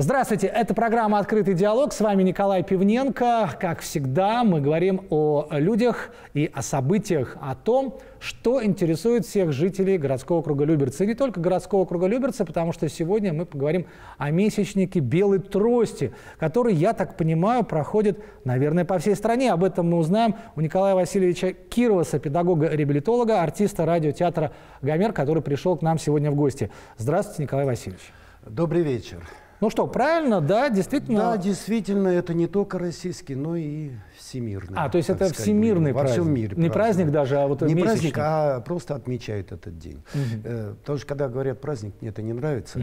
Здравствуйте, это программа «Открытый диалог». С вами Николай Пивненко. Как всегда, мы говорим о людях и о событиях, о том, что интересует всех жителей городского округа Люберцы. И не только городского округа Люберцы, потому что сегодня мы поговорим о месячнике белой трости, который, я так понимаю, проходит, наверное, по всей стране. Об этом мы узнаем у Николая Васильевича Кироваса, педагога-реабилитолога, артиста радиотеатра «Гомер», который пришел к нам сегодня в гости. Здравствуйте, Николай Васильевич. Добрый вечер. Ну что, правильно, да, действительно? Да, действительно, это не только российский, но и всемирный. То есть это всемирный праздник? Во всем мире. Не праздник даже, а вот не месячник? Праздник, а просто отмечают этот день. Потому что, когда говорят праздник, мне это не нравится.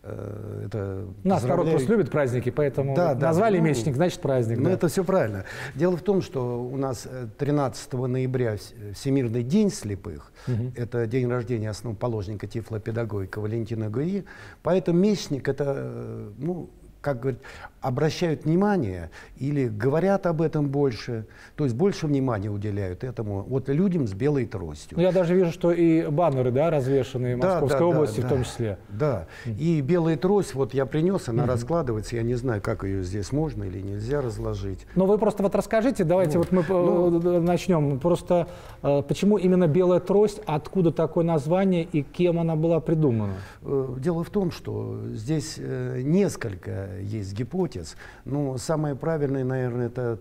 Нас народ просто любит праздники, поэтому назвали месячник, значит праздник. Ну, это все правильно. Дело в том, что у нас 13 ноября Всемирный день слепых. Это день рождения основоположника тифлопедагогики Валентина Гуи. Поэтому месячник — это, как говорят, обращают внимание или говорят об этом больше, то есть больше внимания уделяют этому вот людям с белой тростью. Ну, я даже вижу, что и баннеры, развешаны в Московской области в том числе. Да, и белая трость, вот я принес, она раскладывается, я не знаю, как ее здесь можно или нельзя разложить. Но вы просто вот расскажите, давайте мы начнем. Просто почему именно белая трость, откуда такое название и кем она была придумана? Дело в том, что здесь несколько есть гипотез. Но самое правильное, наверное, это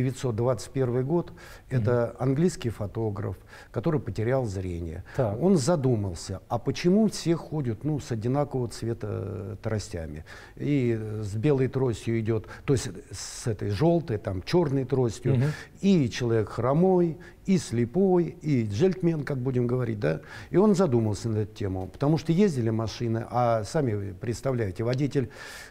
1921 год. Это английский фотограф, который потерял зрение. Так. Он задумался, а почему все ходят с одинакового цвета тростями? И с белой тростью идет, то есть с этой желтой, черной тростью, и человек хромой, и слепой, и джентльмен, как будем говорить, да? И он задумался на эту тему, потому что ездили машины, а сами представляете, водитель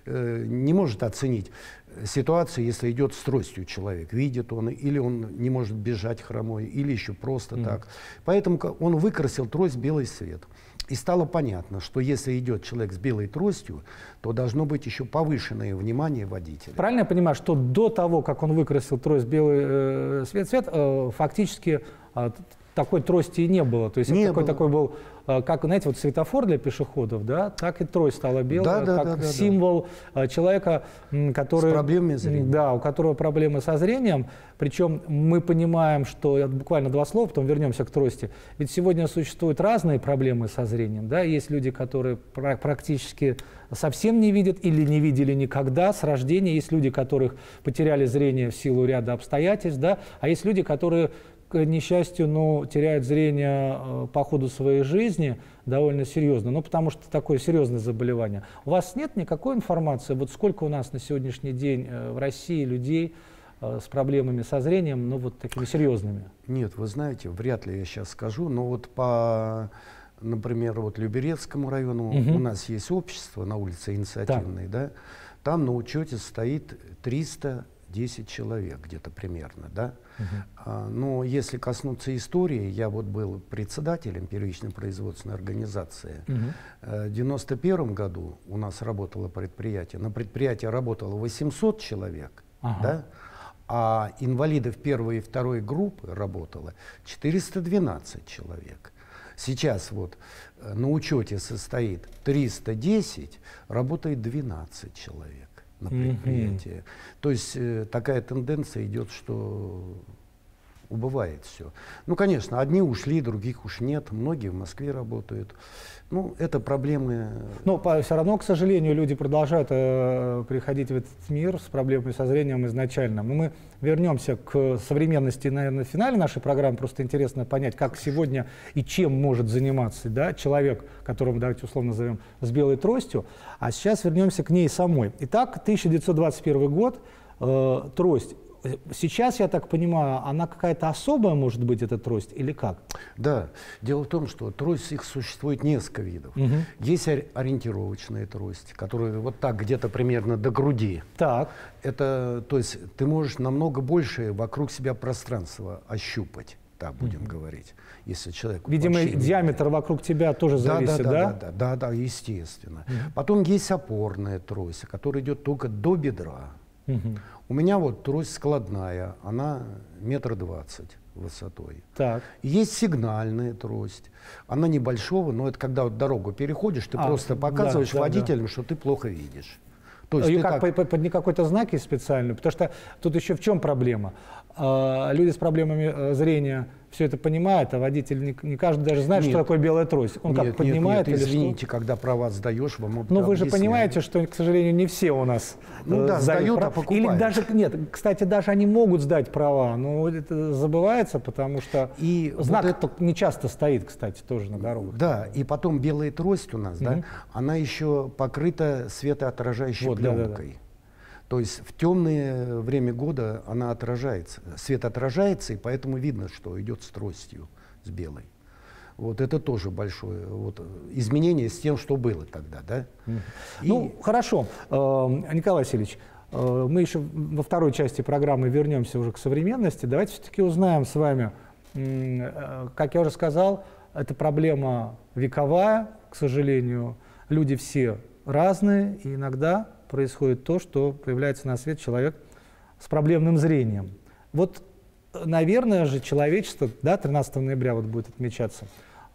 не может оценить ситуацию, если идет с тростью человек, видит он, или он не может бежать хромой, или еще просто так. Поэтому он выкрасил трость в белый цвет. И стало понятно, что если идет человек с белой тростью, то должно быть еще повышенное внимание водителя. Правильно я понимаю, что до того, как он выкрасил трость в белый цвет, фактически такой трости и не было? То есть это такой был, как, знаете, вот светофор для пешеходов, да, так и трость стала белая, как символ человека, который, с проблемами зрения. Да, у которого проблемы со зрением. Причем мы понимаем, что, буквально два слова, потом вернемся к трости, ведь сегодня существуют разные проблемы со зрением. Да? Есть люди, которые практически совсем не видят или не видели никогда с рождения. Есть люди, которых потеряли зрение в силу ряда обстоятельств, да? А есть люди, которые, к несчастью, теряют зрение по ходу своей жизни довольно серьезно, потому что такое серьезное заболевание. У вас нет никакой информации, вот сколько у нас на сегодняшний день в России людей с проблемами со зрением, такими серьезными? Нет, вы знаете, вряд ли я сейчас скажу, но вот по, например, Люберецкому району у нас есть общество на улице Инициативной, да, там на учете стоит 310 человек где-то примерно, да. Но если коснуться истории, я был председателем первичной производственной организации. В 1991 году у нас работало предприятие. На предприятии работало 800 человек, да, а инвалидов первой и второй группы работало 412 человек. Сейчас на учете состоит 310, работает 12 человек на предприятии. То есть такая тенденция идет, что убывает все. Конечно, одни ушли, других уж нет, многие в Москве работают. Это проблемы. Но все равно, к сожалению, люди продолжают приходить в этот мир с проблемами со зрением изначально. Но мы вернемся к современности, наверное, в финале нашей программы. Просто интересно понять, как сегодня и чем может заниматься человек, которого, давайте условно назовем, с белой тростью. А сейчас вернемся к ней самой. Итак, 1921 год, трость. Сейчас, я так понимаю, она какая-то особая может быть, эта трость, или как? Да. Дело в том, что трость, их существует несколько видов. Есть ориентировочная трость, которая вот так где-то примерно до груди. Так. Это, то есть ты можешь намного больше вокруг себя пространства ощупать, так будем говорить. Если человек видимо, диаметр вокруг тебя тоже зависит, да? Да, естественно. Потом есть опорная трость, которая идет только до бедра. У меня трость складная, она 1,20 м высотой. Так. Есть сигнальная трость, она небольшого, но это когда дорогу переходишь, ты просто показываешь водителям, что ты плохо видишь. То есть под какой-то знак есть специальный? Потому что тут еще в чем проблема? Люди с проблемами зрения все это понимают, а водитель не каждый даже знает, что такое белая трость. Он как поднимает или извините, что? когда права сдаешь, вам Но вы же понимаете, что, к сожалению, не все у нас сдают, а покупают. Или даже, нет, кстати, даже они могут сдать права, но это забывается, потому что знак не часто стоит, кстати, тоже на дорогах. Да, и потом белая трость у нас, она еще покрыта светоотражающей пленкой. То есть в темное время года она отражается, свет отражается, и поэтому видно, что идет с тростью, с белой. Вот это тоже большое изменение с тем, что было тогда, да? Ну, хорошо, Николай Васильевич, мы еще во второй части программы вернемся уже к современности. Давайте все-таки узнаем с вами, как я уже сказал, это проблема вековая, к сожалению, люди все разные, и иногда происходит то, что появляется на свет человек с проблемным зрением. Вот, наверное же, человечество, да, 13 ноября будет отмечаться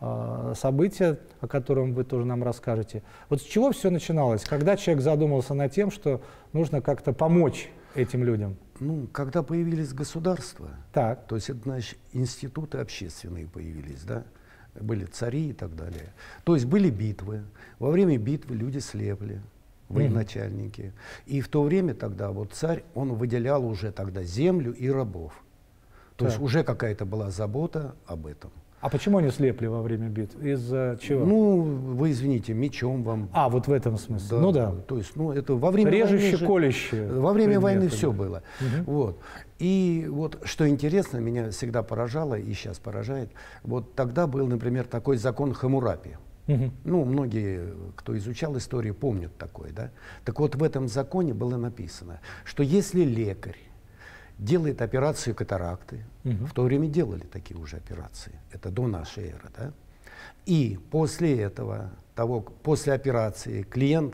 событие, о котором вы тоже нам расскажете. Вот с чего все начиналось? Когда человек задумался над тем, что нужно как-то помочь этим людям? Ну, когда появились государства, то есть это, значит, институты общественные появились, да? Были цари и так далее. То есть были битвы. Во время битвы люди слепли. Военачальники. И в то время тогда царь, он выделял уже тогда землю и рабов. То есть уже какая-то была забота об этом. А почему они слепли во время битв? Из-за чего? Ну, вы извините, мечом вам. Вот в этом смысле. Да, ну да. То есть, это во время режущие, колющие. Во время войны все было. Вот. И что интересно, меня всегда поражало и сейчас поражает. Тогда был, например, такой закон Хаммурапи. Ну, многие, кто изучал историю, помнят такое, да? Так вот, в этом законе было написано, что если лекарь делает операцию катаракты, в то время делали такие уже операции, это до нашей эры, да? И после этого, после операции клиент,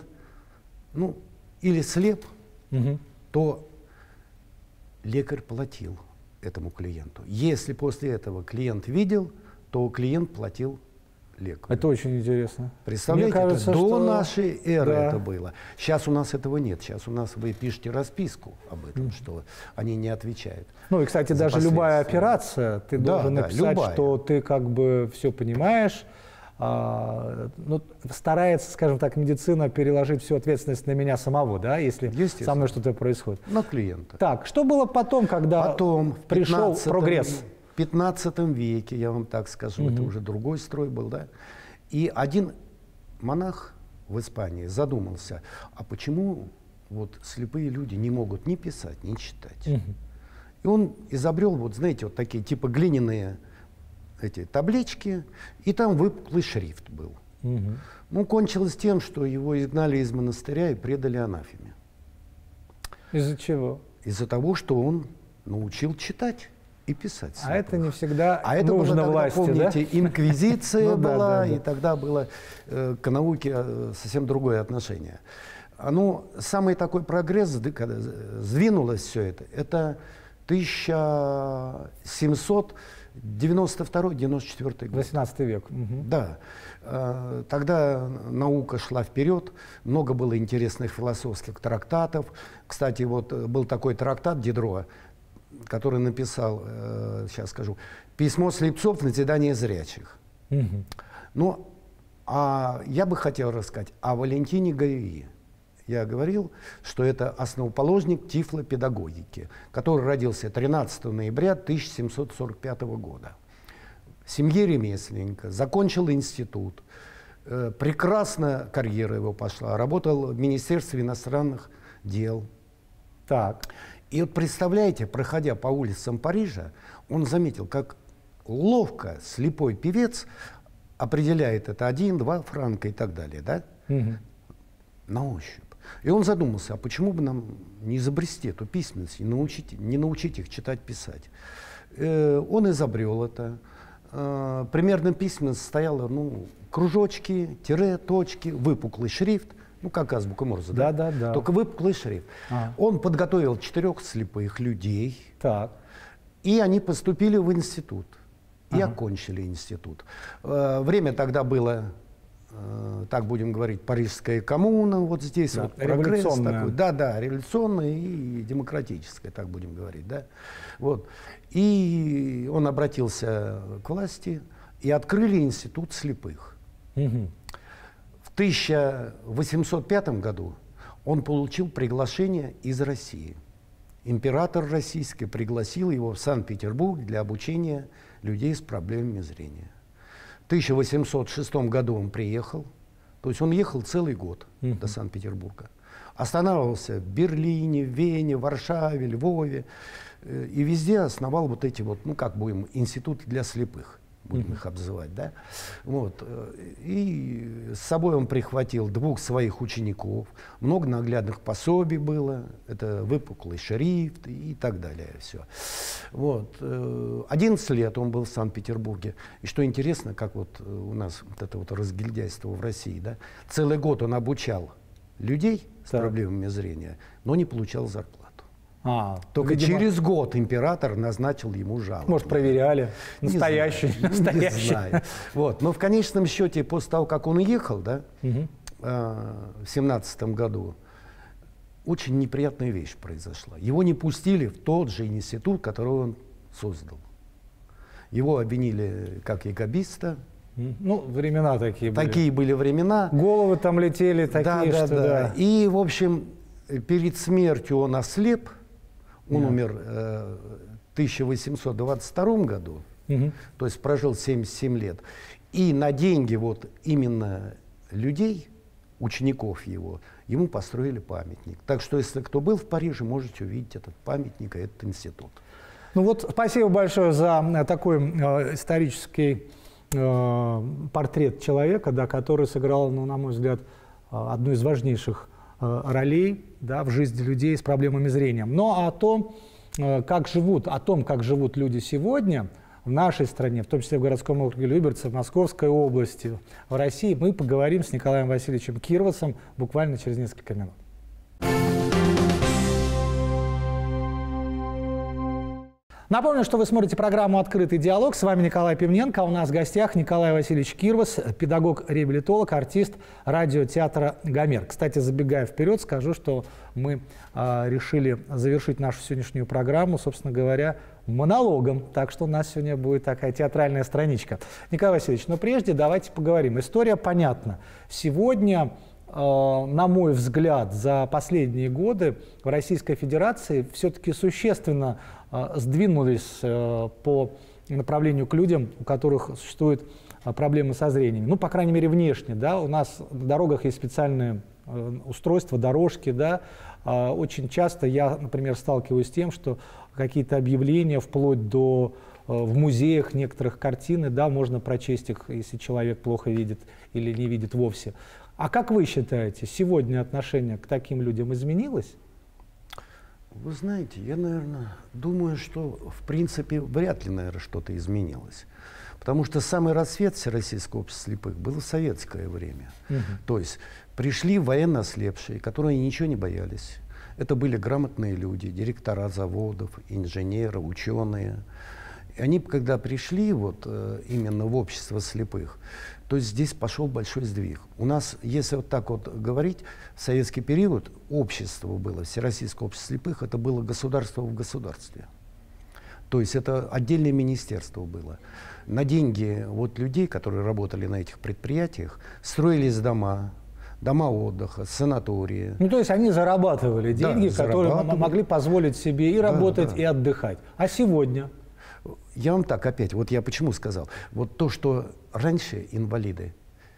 или слеп, то лекарь платил этому клиенту. Если после этого клиент видел, то клиент платил лекарю. Это очень интересно. Представляете, кажется, это до нашей эры это было. Сейчас у нас этого нет. Сейчас у нас вы пишете расписку об этом, что они не отвечают. Ну и, кстати, даже любая операция, ты должен написать, что ты как бы все понимаешь. Старается, скажем так, медицина переложить всю ответственность на меня самого, да, если со мной что-то происходит. На клиента. Так, что было потом, когда пришел прогресс? В 15 веке, я вам так скажу, это уже другой строй был, да. И один монах в Испании задумался, а почему слепые люди не могут ни писать, ни читать? И он изобрел, знаете, такие типа глиняные эти таблички, и там выпуклый шрифт был. Ну, кончилось тем, что его изгнали из монастыря и предали анафеме. Из-за чего? Из-за того, что он научил читать и писать. А это не всегда это нужно было тогда, власти, помните, да? инквизиция была, и тогда было к науке совсем другое отношение. Самый такой прогресс, когда сдвинулось все это 1792-94 год. 18 век. Да. Тогда наука шла вперед, много было интересных философских трактатов. Кстати, был такой трактат Дидро, который написал, сейчас скажу, «Письмо слепцов на назидание зрячих». Я бы хотел рассказать о Валентине Гаюи. Я говорил, что это основоположник тифлопедагогики, который родился 13 ноября 1745 года. В семье ремесленника, закончил институт, прекрасно карьера его пошла, работал в Министерстве иностранных дел. Так. И представляете, проходя по улицам Парижа, он заметил, как ловко слепой певец определяет это 1-2 франка и так далее, да? На ощупь. И он задумался, а почему бы нам не изобрести эту письменность, не научить их читать, писать. Он изобрел это. Примерно письменность состояла, кружочки, тире, точки, выпуклый шрифт, как азбука Морзе, да? Только выпуклый шрифт. Он подготовил 4 слепых людей, и они поступили в институт, и окончили институт. Время тогда было так будем говорить, парижская коммуна, вот здесь да, вот прогресс такой. Да, революционная и демократическая, так будем говорить, да. Вот. И он обратился к власти, и открыли институт слепых. Угу. В 1805 году он получил приглашение из России. Император российский пригласил его в Санкт-Петербург для обучения людей с проблемами зрения. В 1806 году он приехал, то есть он ехал целый год до Санкт-Петербурга. Останавливался в Берлине, Вене, Варшаве, Львове и везде основал вот эти вот, ну как будем, институты для слепых. Будем их обзывать, да? Вот. И с собой он прихватил 2 своих учеников, много наглядных пособий было, это выпуклый шрифт и так далее. Все. Вот. 11 лет он был в Санкт-Петербурге. И что интересно, как вот у нас вот это вот разгильдяйство в России, да? Целый год он обучал людей с проблемами зрения, но не получал зарплату. Только видимо, через год император назначил ему жалобу. Может, проверяли, настоящий. Не знаю. Вот. Но в конечном счете, после того, как он уехал, да, в 17 году, очень неприятная вещь произошла. Его не пустили в тот же институт, который он создал. Его обвинили как якобиста. Ну, времена такие были. Такие были времена. Головы там летели такие, да. И, в общем, перед смертью он ослеп. Он умер в 1822 году, то есть прожил 77 лет. И на деньги вот именно людей, учеников его, ему построили памятник. Так что, если кто был в Париже, можете увидеть этот памятник и этот институт. Ну вот, спасибо большое за такой исторический портрет человека, да, который сыграл, ну, на мой взгляд, одну из важнейших ролей, да, в жизни людей с проблемами зрения. Но о том, как живут люди сегодня в нашей стране, в том числе в городском округе Люберцы, в Московской области, в России, мы поговорим с Николаем Васильевичем Кирвасом буквально через несколько минут. Напомню, что вы смотрите программу «Открытый диалог». С вами Николай Пивненко. У нас в гостях Николай Васильевич Кирвас, педагог-реабилитолог, артист радиотеатра «Гомер». Кстати, забегая вперед, скажу, что мы решили завершить нашу сегодняшнюю программу, собственно говоря, монологом. Так что у нас сегодня будет такая театральная страничка. Николай Васильевич, но прежде давайте поговорим. История понятна. Сегодня, на мой взгляд, за последние годы в Российской Федерации все-таки существенно сдвинулись по направлению к людям, у которых существуют проблемы со зрением. Ну, по крайней мере, внешне. Да? У нас на дорогах есть специальные устройства, дорожки. Да? Очень часто я, например, сталкиваюсь с тем, что какие-то объявления, вплоть до в музеях некоторых картины, да, можно прочесть их, если человек плохо видит или не видит вовсе. А как вы считаете, сегодня отношение к таким людям изменилось? Вы знаете, я, наверное, думаю, что, в принципе, вряд ли, наверное, что-то изменилось. Потому что самый расцвет Всероссийского общества слепых был в советское время. То есть пришли военно ослепшие, которые ничего не боялись. Это были грамотные люди, директора заводов, инженеры, ученые. И они, когда пришли вот, именно в общество слепых, то есть здесь пошел большой сдвиг. У нас, если вот так вот говорить, в советский период общество было, Всероссийское общество слепых, это было государство в государстве. То есть это отдельное министерство было. На деньги вот людей, которые работали на этих предприятиях, строились дома отдыха, санатории. Ну, то есть они зарабатывали деньги, да, которые могли позволить себе и работать, и отдыхать. А сегодня? Я вам так опять, вот я почему сказал. Вот то, что раньше инвалиды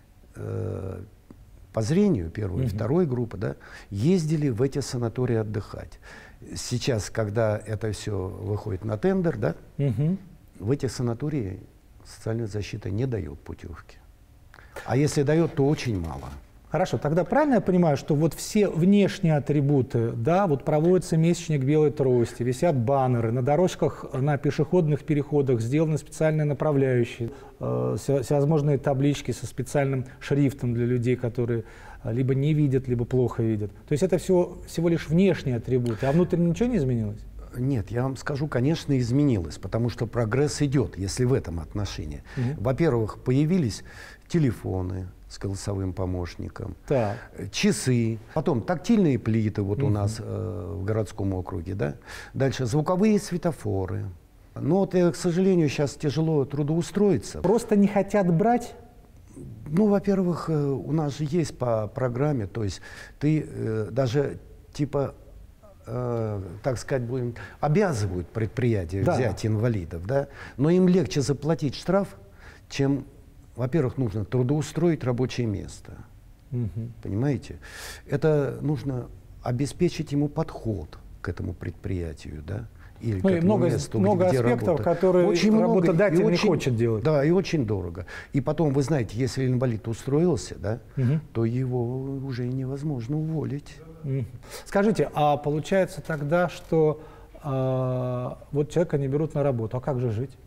по зрению, первой и второй группы, да, ездили в эти санатории отдыхать. Сейчас, когда это все выходит на тендер, да, в эти санатории социальная защита не дает путевки. А если дает, то очень мало. Хорошо, тогда правильно я понимаю, что вот все внешние атрибуты, да, вот проводится месячник белой трости, висят баннеры, на дорожках, на пешеходных переходах сделаны специальные направляющие, всевозможные таблички со специальным шрифтом для людей, которые либо не видят, либо плохо видят. То есть это всего лишь внешние атрибуты, а внутренне ничего не изменилось? Нет, я вам скажу, конечно, изменилось, потому что прогресс идет, если в этом отношении. Во-первых, появились телефоны с голосовым помощником, часы, потом тактильные плиты вот у нас в городском округе, да? Дальше звуковые светофоры. Но вот, к сожалению, сейчас тяжело трудоустроиться. Просто не хотят брать? Ну, во-первых, у нас же есть по программе, то есть ты даже типа, так сказать, будем, обязывают предприятия взять инвалидов, да? Но им легче заплатить штраф, чем, во-первых, нужно трудоустроить рабочее место. Понимаете? Это нужно обеспечить ему подход к этому предприятию, да? Или ну, и много аспектов, которые работодатель не хочет делать. Да, и очень дорого. И потом, вы знаете, если инвалид устроился, да, то его уже невозможно уволить. Скажите, а получается тогда, что вот человека не берут на работу, а как же жить?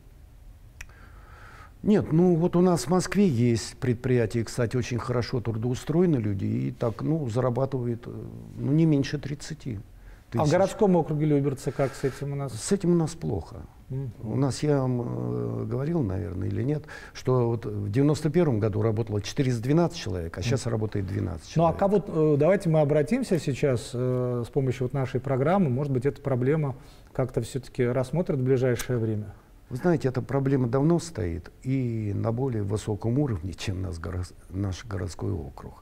Нет, ну вот у нас в Москве есть предприятия, кстати, очень хорошо трудоустроены люди, и так, ну, зарабатывают, ну, не меньше 30 тысяч. А в городском округе Люберцы как с этим у нас? С этим у нас плохо. У нас, я вам говорил, наверное, или нет, что вот в 91 году работало 412 человек, а сейчас работает 12 человек. Ну а как вот, давайте мы обратимся сейчас с помощью вот нашей программы, может быть, эта проблема как-то все-таки рассмотрят в ближайшее время? Вы знаете, эта проблема давно стоит и на более высоком уровне, чем наш городской округ.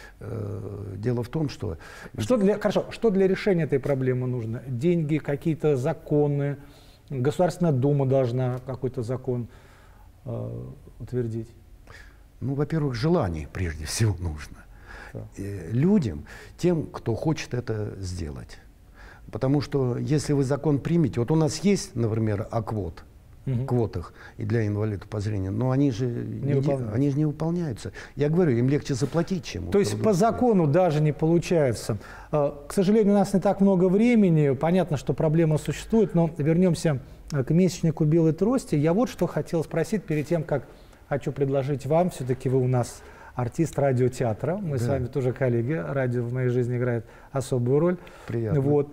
Дело в том, что... Что для решения этой проблемы нужно? Деньги, какие-то законы? Государственная Дума должна какой-то закон утвердить? Ну, во-первых, желание прежде всего нужно. Людям, тем, кто хочет это сделать. Потому что если вы закон примете... Вот у нас есть, например, о квотах и для инвалидов по зрению, но они же не выполняются. Я говорю, им легче заплатить, чем... То есть по закону даже не получается. К сожалению, у нас не так много времени. Понятно, что проблема существует, но вернемся к месячнику белой трости. Я вот что хотел спросить перед тем, как хочу предложить вам. Все-таки вы у нас артист радиотеатра. Мы с вами тоже коллеги. Радио в моей жизни играет особую роль. Приятно. Вот.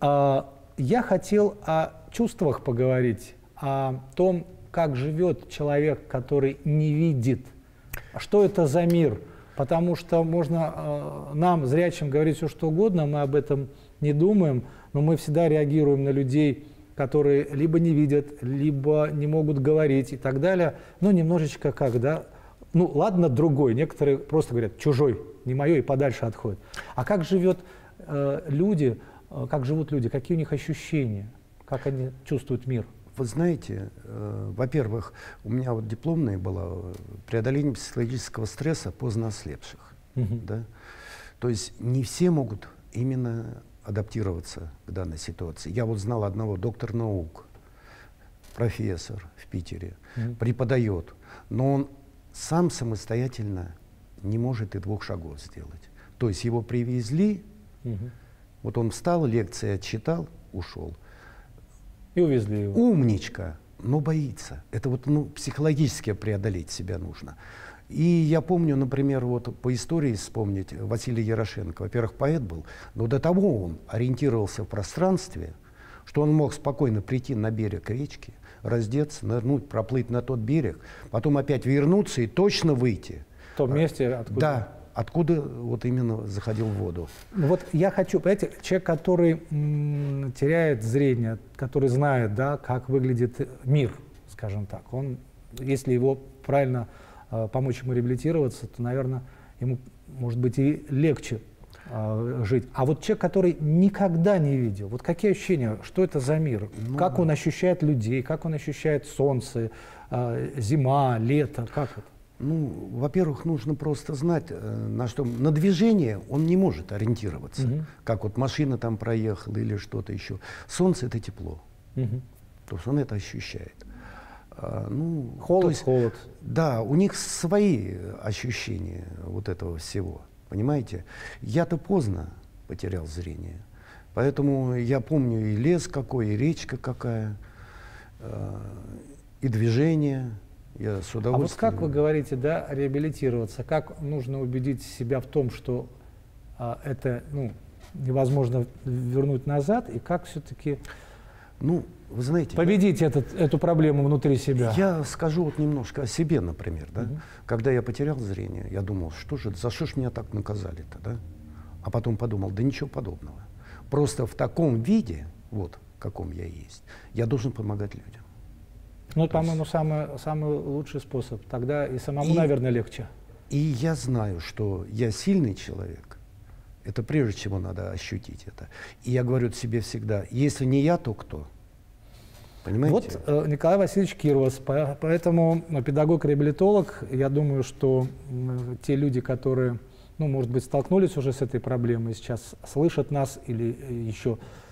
Я хотел о чувствах поговорить, о том, как живет человек, который не видит. Что это за мир? Потому что можно нам, зрячим, говорить все, что угодно, мы об этом не думаем, но мы всегда реагируем на людей, которые либо не видят, либо не могут говорить и так далее. Ну, немножечко как, да? Ну, ладно, другой. Некоторые просто говорят, чужой, не мое, и подальше отходят. А как живут люди, какие у них ощущения, как они чувствуют мир? Вы знаете, во-первых, у меня вот дипломная была преодоление психологического стресса поздно ослепших. Да? То есть не все могут именно адаптироваться к данной ситуации. Я вот знал одного доктора наук, профессор в Питере, преподает, но он сам самостоятельно не может и 2 шагов сделать. То есть его привезли, вот он встал, лекции отчитал, ушел. И увезли его. Умничка, но боится. Это вот, ну, психологически преодолеть себя нужно. И я помню, например, вот по истории вспомнить Василий Ярошенко. Во-первых, поэт был, но до того он ориентировался в пространстве, что он мог спокойно прийти на берег речки, раздеться, нырнуть, проплыть на тот берег, потом опять вернуться и точно выйти. В том месте, откуда... Да. Откуда вот именно заходил в воду? Вот я хочу, понимаете, человек, который теряет зрение, который знает, да, как выглядит мир, скажем так, он, если его правильно помочь ему реабилитироваться, то, наверное, ему, может быть, и легче жить. А вот человек, который никогда не видел, вот какие ощущения, что это за мир? Ну, как он ощущает людей, как он ощущает солнце, зима, лето, как это? Ну, во-первых, нужно просто знать, на движение он не может ориентироваться. Как вот машина там проехала или что-то еще. Солнце — это тепло. То есть он это ощущает. Холод. Да, у них свои ощущения вот этого всего. Понимаете? Я-то поздно потерял зрение. Поэтому я помню и лес какой, и речка какая, и движение. Я с удовольствием... А вот как вы говорите, да, реабилитироваться, как нужно убедить себя в том, что это невозможно вернуть назад, и как все-таки Ну, вы знаете... Победить эту проблему внутри себя. Я скажу вот немножко о себе, например. Да? Когда я потерял зрение, я думал, за что ж меня так наказали-то, да? А потом подумал, да ничего подобного. Просто в таком виде, вот, каком я есть, я должен помогать людям. Ну, это, по-моему, самый лучший способ. Тогда и самому, наверное, легче. И я знаю, что я сильный человек. Это прежде всего надо ощутить это. И я говорю себе всегда, если не я, то кто? Понимаете? Вот Николай Васильевич Кировас, поэтому педагог-реабилитолог, я думаю, что те люди, которые, ну, может быть, столкнулись уже с этой проблемой, сейчас слышат нас или еще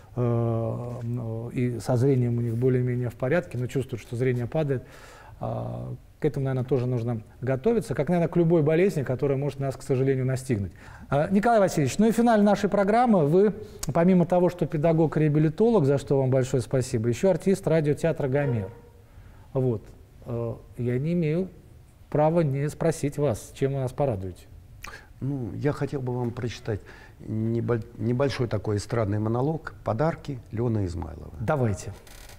и со зрением у них более-менее в порядке, но чувствуют, что зрение падает, к этому, наверное, тоже нужно готовиться, как, наверное, к любой болезни, которая может нас, к сожалению, настигнуть. Николай Васильевич, ну и финаль нашей программы. Вы, помимо того, что педагог-реабилитолог, за что вам большое спасибо, еще артист радиотеатра «Гомер». Вот. Я не имею права не спросить вас, чем вы нас порадуете. Ну, я хотел бы вам прочитать небольшой такой эстрадный монолог «Подарки» Лены Измайловой. Давайте.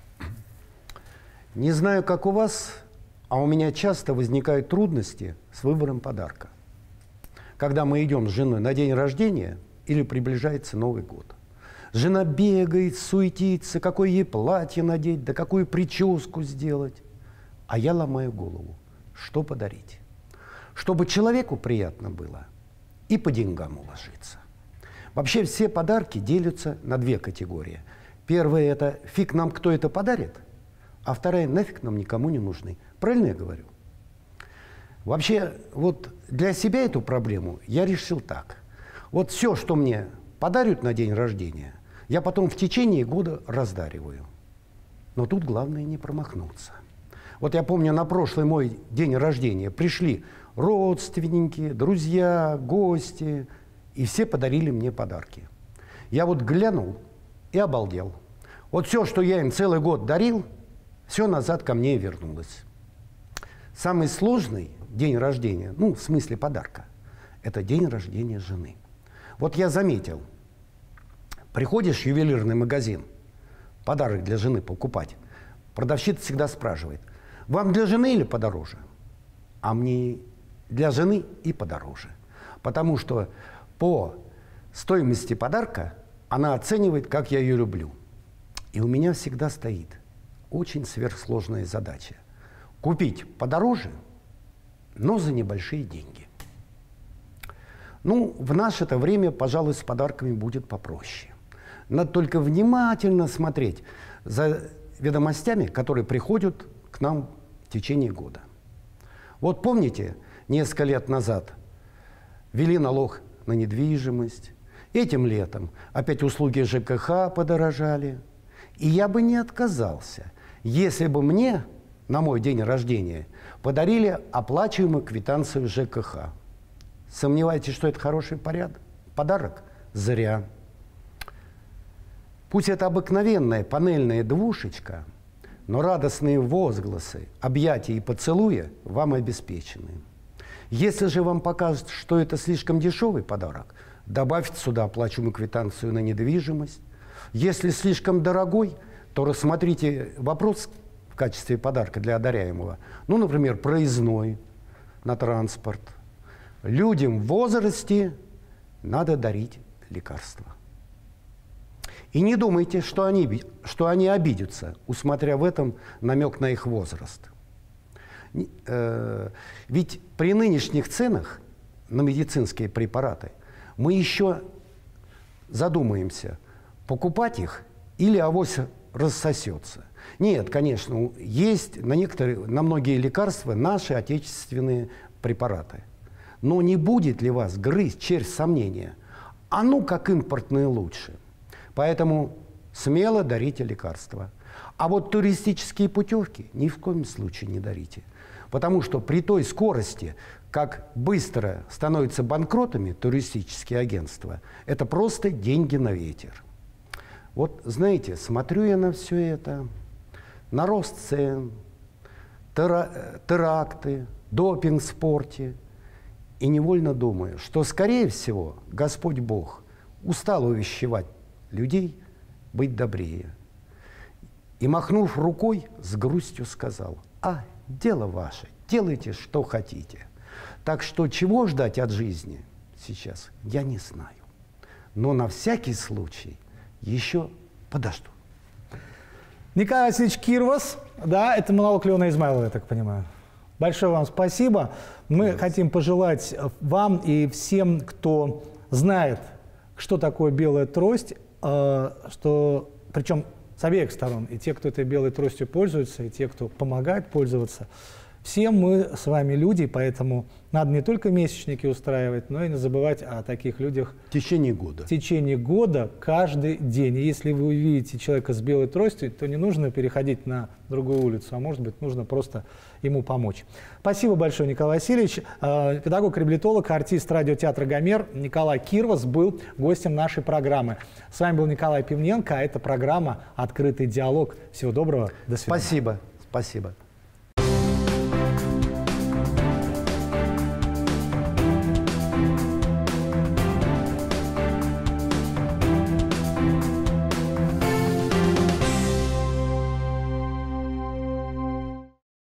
Не знаю, как у вас, а у меня часто возникают трудности с выбором подарка. Когда мы идем с женой на день рождения или приближается Новый год. Жена бегает, суетится, какое ей платье надеть, да какую прическу сделать. А я ломаю голову, что подарить. Чтобы человеку приятно было и по деньгам уложиться. Вообще все подарки делятся на две категории. Первая – это фиг нам кто это подарит, а вторая – нафиг нам никому не нужны. Правильно я говорю? Вообще, вот для себя эту проблему я решил так. Вот все, что мне подарят на день рождения, я потом в течение года раздариваю. Но тут главное не промахнуться. Вот я помню, на прошлый мой день рождения пришли родственники, друзья, гости, и все подарили мне подарки. Я вот глянул и обалдел. Вот все, что я им целый год дарил, все назад ко мне вернулось. Самый сложный день рождения, ну, в смысле подарка, это день рождения жены. Вот я заметил, приходишь в ювелирный магазин, подарок для жены покупать, продавщица всегда спрашивает, вам для жены или подороже? А мне для жены и подороже. Потому что по стоимости подарка она оценивает, как я ее люблю. И у меня всегда стоит очень сверхсложная задача. Купить подороже, но за небольшие деньги. Ну, в наше-то время, пожалуй, с подарками будет попроще. Надо только внимательно смотреть за ведомостями, которые приходят к нам в течение года. Вот помните, несколько лет назад ввели налог на недвижимость. Этим летом опять услуги ЖКХ подорожали. И я бы не отказался, если бы мне на мой день рождения подарили оплачиваемую квитанцию ЖКХ. Сомневаетесь, что это хороший подарок? Зря. Пусть это обыкновенная панельная двушечка, но радостные возгласы, объятия и поцелуя вам обеспечены. Если же вам покажется, что это слишком дешевый подарок, добавьте сюда оплачиваемую квитанцию на недвижимость. Если слишком дорогой, то рассмотрите вопрос в качестве подарка для одаряемого. Ну, например, проездной на транспорт. Людям в возрасте надо дарить лекарства. И не думайте, что они обидятся, усмотря в этом намек на их возраст. Ведь при нынешних ценах на медицинские препараты мы еще задумаемся, покупать их или авось рассосется. Нет, конечно, есть на многие лекарства наши отечественные препараты. Но не будет ли вас грызть червь сомнения? А ну, как импортные лучше. Поэтому смело дарите лекарства. А вот туристические путевки ни в коем случае не дарите. Потому что при той скорости, как быстро становятся банкротами туристические агентства, это просто деньги на ветер. Вот, знаете, смотрю я на все это, на рост цен, теракты, допинг в спорте, и невольно думаю, что, скорее всего, Господь Бог устал увещевать людей быть добрее. И, махнув рукой, с грустью сказал: «А, дело ваше, делайте, что хотите. Так что чего ждать от жизни сейчас, я не знаю. Но на всякий случай еще подожду». Николай Васильевич Кирвас, да, это монолог Леона Измайлова, я так понимаю. Большое вам спасибо. Мы хотим пожелать вам и всем, кто знает, что такое белая трость, что, причем с обеих сторон, и те, кто этой белой тростью пользуются, и те, кто помогает пользоваться, все мы с вами люди, поэтому надо не только месячники устраивать, но и не забывать о таких людях в течение года. В течение года, каждый день. И если вы увидите человека с белой тростью, то не нужно переходить на другую улицу, а может быть, нужно просто ему помочь. Спасибо большое, Николай Васильевич. Педагог-реабилитолог, артист радиотеатра «Гомер» Николай Кирвас был гостем нашей программы. С вами был Николай Пивненко, а это программа «Открытый диалог». Всего доброго, до свидания. Спасибо. Спасибо.